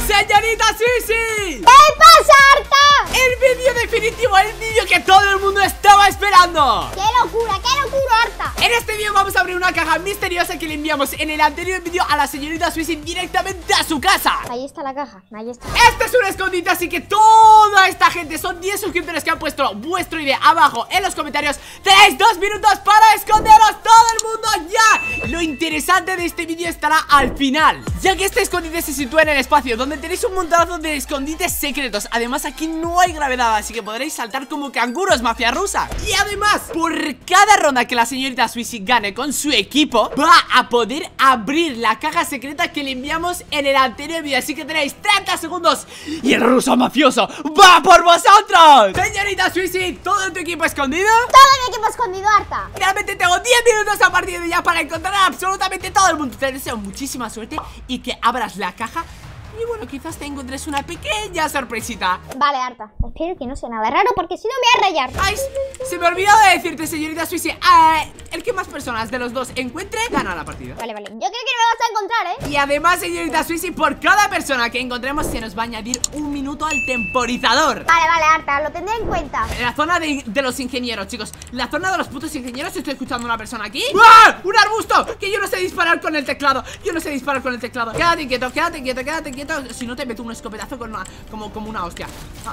¡Señorita Swissy! ¿Qué pasa, Arta? El vídeo definitivo, el vídeo que todo el mundo estaba esperando. ¡Qué locura, Arta! En este vídeo vamos a abrir una caja misteriosa que le enviamos en el anterior vídeo a la señorita Swissy directamente a su casa. Ahí está la caja, ahí está. Este es un escondite, así que toda esta gente, son 10 suscriptores que han puesto vuestro ID abajo en los comentarios. Tenéis 2 minutos para esconderos, todo el mundo ya. Lo interesante de este vídeo estará al final, ya que este escondite se sitúa en el espacio, donde tenéis un montonazo de escondites secretos. Además aquí no hay gravedad, así que podréis saltar como canguros, mafia rusa. Y además, por cada ronda que la señorita Swissy gane con su equipo, va a poder abrir la caja secreta que le enviamos en el anterior vídeo. Así que tenéis 30 segundos y el ruso mafioso va por vosotros. Señorita Swissy, ¿todo tu equipo escondido? Todo mi equipo escondido, Arta. Realmente tengo 10 minutos a partir de ya para encontrar a absolutamente todo el mundo. Te deseo muchísima suerte y que abras la caja. Y bueno, quizás te encuentres una pequeña sorpresita. Vale, Arta, espero que no sea nada raro, porque si no me voy a rayar. Ay, se me olvidó de decirte, señorita Swissy, el que más personas de los dos encuentre, gana la partida. Vale, yo creo que no me vas a encontrar, Y además, señorita Swissy, por cada persona que encontremos se nos va a añadir 1 minuto al temporizador. Vale, Arta, lo tendré en cuenta. En la zona de los ingenieros, chicos. La zona de los putos ingenieros. Estoy escuchando a una persona aquí. ¡Ah! ¡Un arbusto! Que yo no sé disparar con el teclado. Quédate quieto. Si no te meto un escopetazo con una, como una hostia.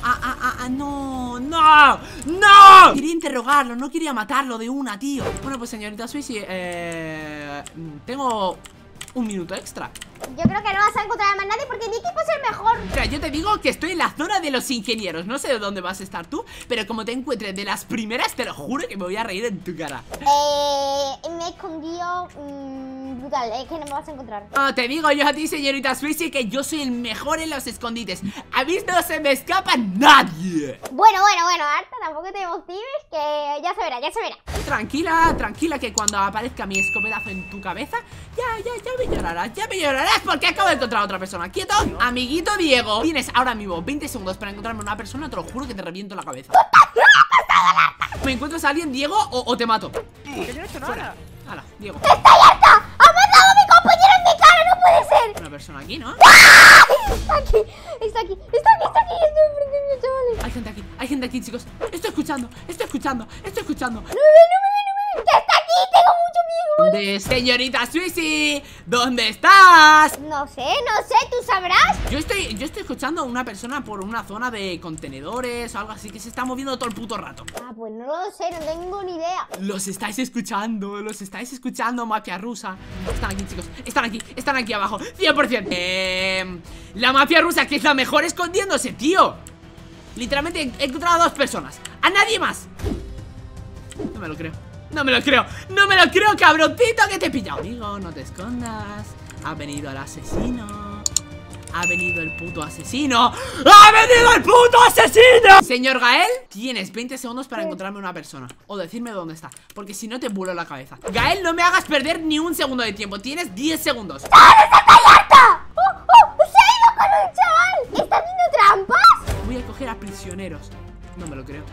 No. Quería interrogarlo, no quería matarlo de una, tío. Bueno, pues señorita Swissy, tengo 1 minuto extra. Yo creo que no vas a encontrar a más nadie porque mi equipo es el mejor. O sea, yo te digo que estoy en la zona de los ingenieros. No sé de dónde vas a estar tú, pero como te encuentres de las primeras, te lo juro que me voy a reír en tu cara. Me he escondido brutal, es que no me vas a encontrar. No, te digo yo a ti, señorita Swissy, que yo soy el mejor en los escondites. A mí no se me escapa nadie. Bueno, Arta, tampoco te emociones, que ya se verá. Tranquila, que cuando aparezca mi escopetazo en tu cabeza, ya me llorarás, porque acabo de encontrar a otra persona. ¡Quieto! Amiguito Diego, tienes ahora mismo 20 segundos para encontrarme una persona. Te lo juro que te reviento la cabeza. ¿Me encuentras a alguien, Diego, o te mato? Que yo no he hecho nada. Hala, Diego. ¡Estoy harta! ¡Ha matado a mi compañero en mi cara! ¡No puede ser! Una persona aquí, ¿no? Está aquí, estoy enfrente, chavales. Hay gente aquí, chicos. Estoy escuchando. No me ve, que está aquí, tengo mucho miedo. ¿Dónde, señorita Swissy? ¿Dónde estás? No sé, tú sabrás. Yo estoy escuchando a una persona por una zona de contenedores o algo así, que se está moviendo todo el puto rato. Pues no lo sé, no tengo ni idea. Los estáis escuchando, mafia rusa. Están aquí, chicos, están aquí abajo 100%. La mafia rusa, que es la mejor escondiéndose, tío. Literalmente he encontrado a 2 personas, a nadie más. No me lo creo, cabroncito, que te he pillado. Amigo, no te escondas. Ha venido el asesino. Ha venido el puto asesino. Señor Gael, tienes 20 segundos para encontrarme una persona o decirme dónde está, porque si no te vuelo la cabeza. Gael, no me hagas perder ni un segundo de tiempo. Tienes 10 segundos. ¡Se ha ido con un chaval! ¿Está haciendo trampas? Voy a coger a prisioneros. No me lo creo.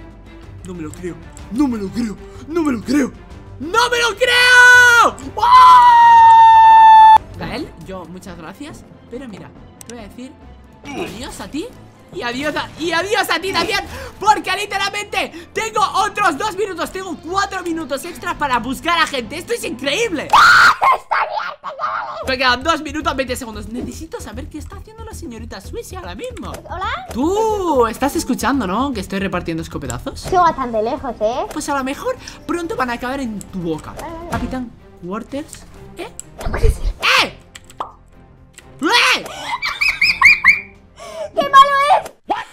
¡Oh! Gael, yo muchas gracias, pero mira, te voy a decir adiós a ti y adiós a ti también, porque literalmente tengo otros 2 minutos. Tengo 4 minutos extra para buscar a gente. Esto es increíble. Me quedan 2 minutos 20 segundos. Necesito saber qué está haciendo la señorita Swissy ahora mismo. ¿Hola? Tú estás escuchando, ¿no? Que estoy repartiendo escopetazos. Estoy bastante lejos, Pues a lo mejor pronto van a acabar en tu boca. Vale. Capitán Quarters. No puede ser. ¡Qué malo es!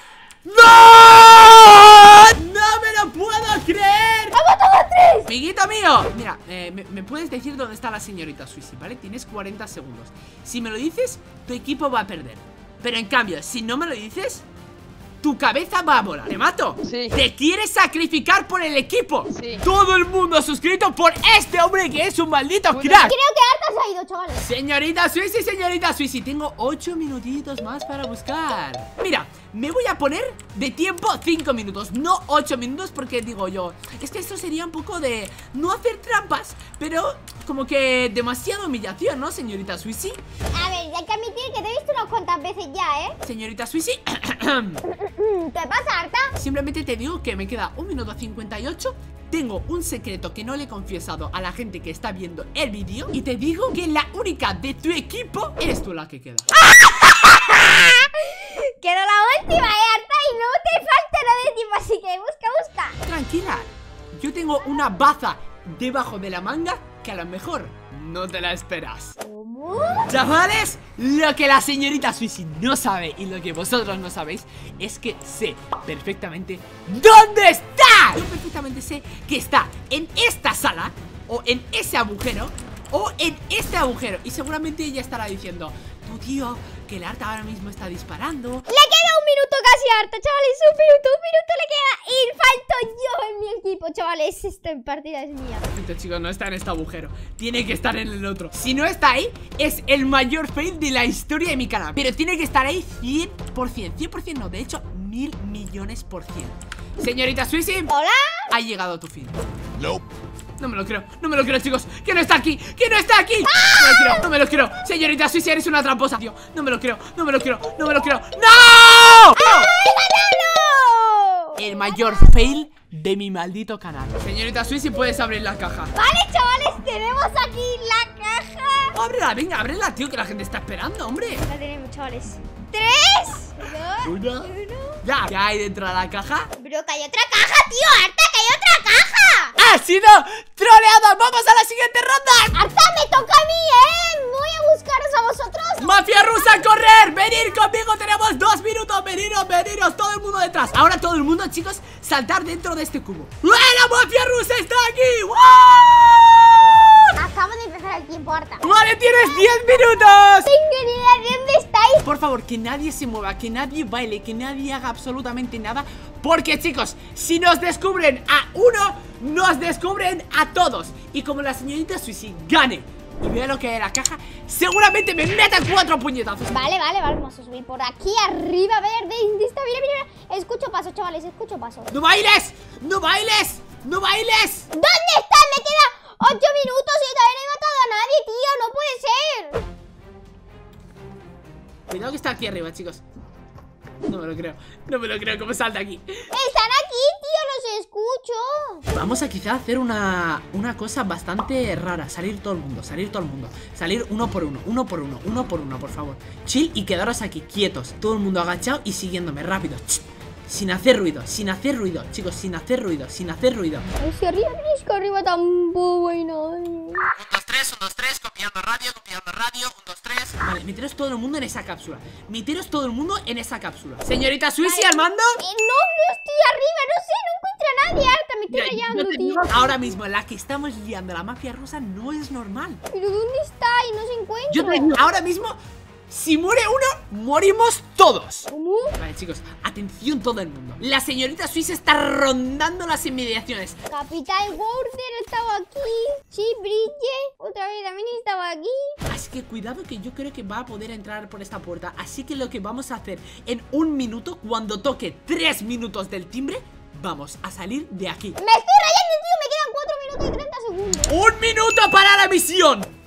¡No! ¡No me lo puedo creer! ¡Ha matado a 3! Amiguito mío, mira, me puedes decir dónde está la señorita Swissy, ¿vale? Tienes 40 segundos. Si me lo dices, tu equipo va a perder. Pero en cambio, si no me lo dices, tu cabeza va a volar. ¿Te mato? Sí. ¿Te quieres sacrificar por el equipo? Sí. Todo el mundo suscrito por este hombre que es un maldito crack. Creo que Arta se ha ido, chavales. Señorita Swissy, tengo 8 minutitos más para buscar. Mira, me voy a poner de tiempo 5 minutos, no 8 minutos, porque digo yo, es que esto sería un poco de no hacer trampas, pero como que demasiada humillación, ¿no, señorita Swissy? A ver, ya hay que admitir que te he visto unas cuantas veces ya, ¿eh? Señorita Swissy. ¿Qué pasa, Arta? Simplemente te digo que me queda 1 minuto 58. Tengo un secreto que no le he confesado a la gente que está viendo el vídeo. Y te digo que la única de tu equipo eres tú la que queda. Quiero la última, Arta, y no te falta nada de tiempo, así que busca. Tranquila, yo tengo una baza debajo de la manga que a lo mejor no te la esperas. ¿Cómo? Chavales, lo que la señorita Swissy no sabe y lo que vosotros no sabéis es que sé perfectamente dónde está. Yo perfectamente sé que está en esta sala, o en ese agujero, o en este agujero. Y seguramente ella estará diciendo: tu tío, que el Arta ahora mismo está disparando. Le queda 1 minuto casi, Arta, chavales. 1 minuto le queda. Y falto yo en mi equipo, chavales. Esta partida es mía. Este chico no está en este agujero, tiene que estar en el otro. Si no está ahí, es el mayor fail de la historia de mi canal. Pero tiene que estar ahí 100%. 100% no, de hecho 1000 millones %. Señorita Swissy, Hola. ha llegado tu fin. No me lo creo, chicos. Que no está aquí, que no está aquí. No me lo creo. Señorita Swissy, eres una tramposa, tío. No me lo creo. ¡No! El mayor fail de mi maldito canal. Señorita Swissy, puedes abrir la caja. Vale, chavales, tenemos aquí la caja. Ábrela, venga, ábrela, tío, que la gente está esperando, hombre. La tenemos, chavales. 3, 2, Una. 1. Ya, ¿qué hay dentro de la caja? Bro, que hay otra caja, tío. Arta, que hay otra caja. ¡Ha sido troleada! ¡Vamos a la siguiente ronda! Arta, me toca a mí, ¿eh? Voy a buscaros a vosotros. ¡Mafia rusa, correr! ¡Venir conmigo! Tenemos 2 minutos. ¡Veniros! Todo el mundo detrás. Ahora todo el mundo, chicos, saltar dentro de este cubo. ¡La mafia rusa está aquí! ¡Wow! Acabo de empezar el tiempo, Arta. ¡Vale, tienes 10 minutos! Tengo ni idea de dónde estáis. Por favor, que nadie se mueva, que nadie baile, que nadie haga absolutamente nada. Porque, chicos, si nos descubren a uno, nos descubren a todos. Y como la señorita Swissy gane y vea lo que hay en la caja, seguramente me metan 4 puñetazos. Vale, vamos a subir por aquí arriba. A ver, ¿dónde está? Mira. Escucho pasos, chavales, escucho pasos. ¡No bailes! ¡No bailes! ¡No bailes! ¿Dónde está? Me queda 8 minutos y todavía no he matado a nadie, tío. No puede ser. Cuidado que está aquí arriba, chicos. No me lo creo, ¿cómo salta aquí? Están aquí, tío, los escucho. Vamos a quizá hacer una cosa bastante rara. Salir todo el mundo. Salir uno por uno, por favor. Chill y quedaros aquí, quietos. Todo el mundo agachado y siguiéndome, rápido. Sin hacer ruido, chicos, sin hacer ruido. Ay, si arriba tenéis que arriba tampoco hay nadie. 1, 2, 3, copiando radio, 1, 2, 3. Vale, meteros todo el mundo en esa cápsula. Señorita Swissy, al mando. No estoy arriba, no sé, no encuentro a nadie, Arta, me estoy rayando, tío. Ahora mismo la que estamos liando, la mafia rusa, no es normal. Pero ¿dónde está? Y no se encuentra. Yo te digo, ahora mismo, si muere uno, morimos todos. ¿Cómo? Vale, chicos, atención todo el mundo. La señorita Swissy está rondando las inmediaciones. Capitán Warder estaba aquí. Sí, Bridget otra vez también estaba aquí. Así que cuidado, que yo creo que va a poder entrar por esta puerta. Así que lo que vamos a hacer en 1 minuto, cuando toque 3 minutos del timbre, vamos a salir de aquí. Me estoy rayando, tío, me quedan 4 minutos y 30 segundos. 1 minuto para la misión.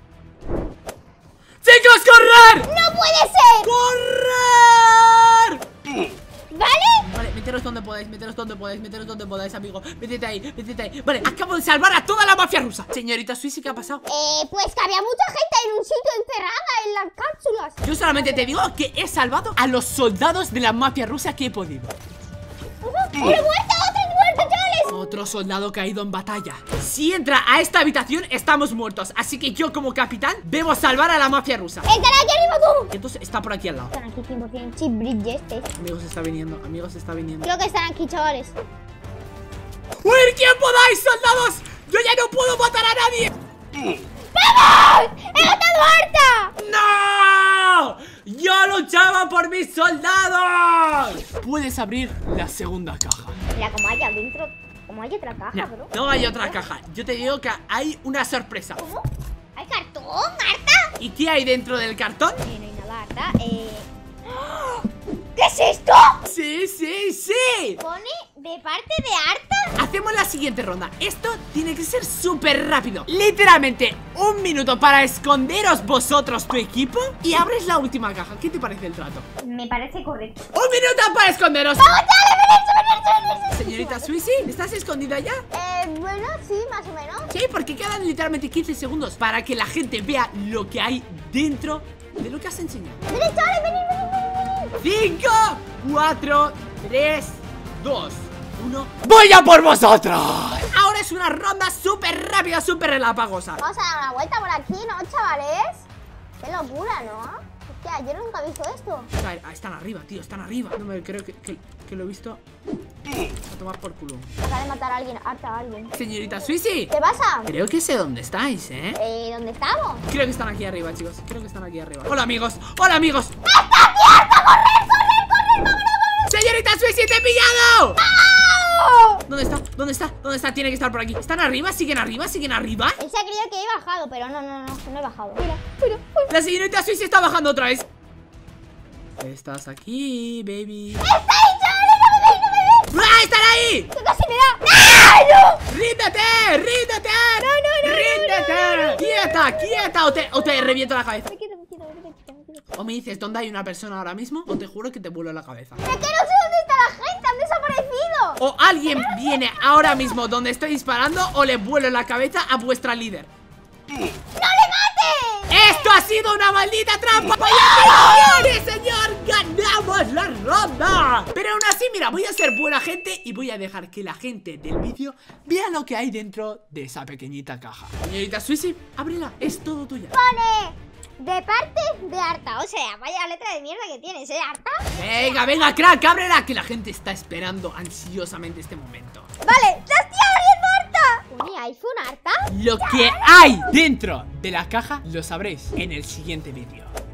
¡Chicos, correr! ¡No puede ser! ¡Correr! Vale, meteros donde podáis, amigo. Métete ahí. Vale, acabo de salvar a toda la mafia rusa. Señorita Swissy, ¿qué ha pasado? Pues que había mucha gente en un sitio encerrada en las cápsulas. Yo solamente te digo que he salvado a los soldados de la mafia rusa que he podido. ¡Otro muerto, chavales! Otro soldado caído en batalla. Si entra a esta habitación, estamos muertos. Así que yo, como capitán, debo salvar a la mafia rusa. ¡Están aquí arriba tú! Entonces está por aquí al lado. Están aquí 100%. Sí, Bridget Amigos, está viniendo. Creo que están aquí, chavales. ¡Huir quien podáis, soldados! ¡Yo ya no puedo matar a nadie! ¡Vamos! ¡He matado a Arta! ¡No! ¡Yo luchaba por mis soldados! Puedes abrir la segunda caja. Mira, como hay adentro, como hay otra caja, Mira, bro. no hay otra caja. Yo te digo que hay una sorpresa. ¿Cómo? ¿Hay cartón, Arta? ¿Y qué hay dentro del cartón? No hay nada, Arta. ¿Qué es esto? Sí. Pone de parte de Arta. hacemos la siguiente ronda. Esto tiene que ser súper rápido. Literalmente 1 minuto para esconderos vosotros, tu equipo, y abres la última caja. ¿Qué te parece el trato? Me parece correcto. 1 minuto para esconderos. ¡Vamos, dale, Señorita Swissy, ¿estás escondida ya? Bueno, sí, más o menos. Sí, porque quedan literalmente 15 segundos para que la gente vea lo que hay dentro de lo que has enseñado. Venid, chavales, venid. 5, 4, 3, 2, 1. ¡Voy a por vosotros! Ahora es una ronda súper rápida, súper relámpagosa. Vamos a dar una vuelta por aquí, ¿no, chavales? Qué locura, ¿no? Hostia, yo nunca he visto esto. Están arriba, tío, están arriba. No me creo que lo he visto. A tomar por culo. Acaba de matar a alguien, harta a alguien. Señorita Swissy, ¿Qué pasa? creo que sé dónde estáis, ¿eh? ¿Dónde estamos? Creo que están aquí arriba, chicos. Creo que están aquí arriba. Hola, amigos. Hola, amigos. ¡Está abierto! ¡Correr, vámonos! Señorita Swissy, te he pillado. ¡No! ¿Dónde está? ¿Dónde está? ¿Dónde está? Tiene que estar por aquí. ¿Están arriba? ¿Siguen arriba? ¿Siguen arriba? Él se ha creído que he bajado, pero no he bajado. Mira. La señorita Swissy está bajando otra vez. Estás aquí, baby. ¡Está ahí, chavales! ¡No me veis! ¡Ah, están ahí! ¡Que casi me da! ¡No! ¡Ríndete! ¡Ríndete! ¡Ríndete! ¡Quieta! O te reviento la cabeza. Me quedo. O me dices dónde hay una persona ahora mismo, o te juro que te vuelo la cabeza. ¡Es que no sé dónde está la gente! ¡Han desaparecido! O alguien viene ahora mismo donde estoy disparando, o le vuelo la cabeza a vuestra líder. ¡No le mates! ¡Esto ha sido una maldita trampa! ¡Vaya, señor! ¡Ganamos la ronda! Pero aún así, mira, voy a ser buena gente y voy a dejar que la gente del vídeo vea lo que hay dentro de esa pequeñita caja. Señorita Swissy, ábrela, es todo tuya. Pone de parte de Arta. O sea, vaya letra de mierda que tienes, ¿eh, Arta? Venga, crack, ábrela, que la gente está esperando ansiosamente este momento. Vale, ¡la estoy abriendo, Arta! ¿Un iPhone, Arta? Lo que hay dentro de la caja lo sabréis en el siguiente vídeo.